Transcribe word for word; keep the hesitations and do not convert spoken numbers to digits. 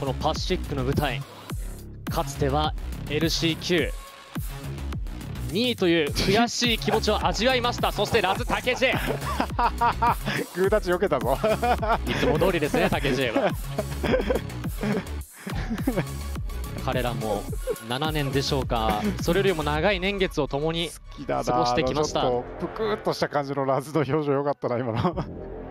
このパシフィックの舞台、かつては エルシーキューにいという悔しい気持ちを味わいました。そしてラズ・タケジェグータッチ避けたぞいつも通りですね、タケジェは彼らもななねんでしょうか、それよりも長い年月を共に過ごしてきました。 ぷくっとした感じのラズの表情良かったな今の